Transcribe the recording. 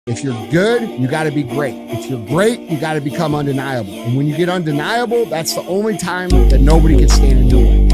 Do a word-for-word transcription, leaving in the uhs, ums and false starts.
If you're good, you got to be great. If you're great, you got to become undeniable. And when you get undeniable, that's the only time that nobody can stand in your way.